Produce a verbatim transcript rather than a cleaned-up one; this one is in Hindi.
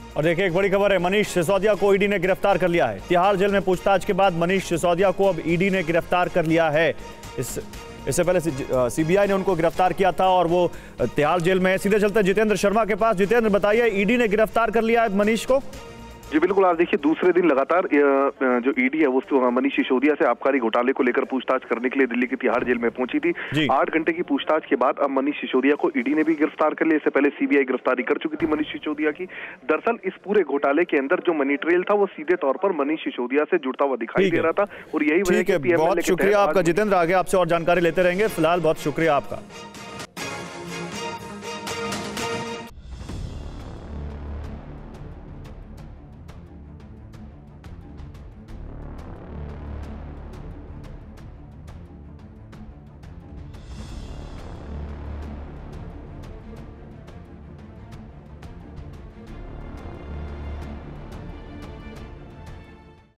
और देखिए एक बड़ी खबर है, मनीष सिसोदिया को ईडी ने गिरफ्तार कर लिया है। तिहाड़ जेल में पूछताछ के बाद मनीष सिसोदिया को अब ईडी ने गिरफ्तार कर लिया है। इस इससे पहले सीबीआई ने उनको गिरफ्तार किया था और वो तिहाड़ जेल में है। सीधे चलते जितेंद्र शर्मा के पास। जितेंद्र, बताइए, ईडी ने गिरफ्तार कर लिया है मनीष को। जी बिल्कुल, आप देखिए दूसरे दिन लगातार जो ईडी है वो मनीष सिसोदिया से आबकारी घोटाले को लेकर पूछताछ करने के लिए दिल्ली की तिहाड़ जेल में पहुंची थी। आठ घंटे की पूछताछ के बाद अब मनीष सिसोदिया को ईडी ने भी गिरफ्तार कर लिया। इससे पहले सीबीआई गिरफ्तारी कर चुकी थी मनीष सिसोदिया की। दरअसल इस पूरे घोटाले के अंदर जो मनी ट्रेल था वो सीधे तौर पर मनीष सिसोदिया से जुड़ता हुआ दिखाई दे रहा था और यही वजह है। बहुत शुक्रिया आपका जितेंद्र, आगे आपसे और जानकारी लेते रहेंगे। फिलहाल बहुत शुक्रिया आपका।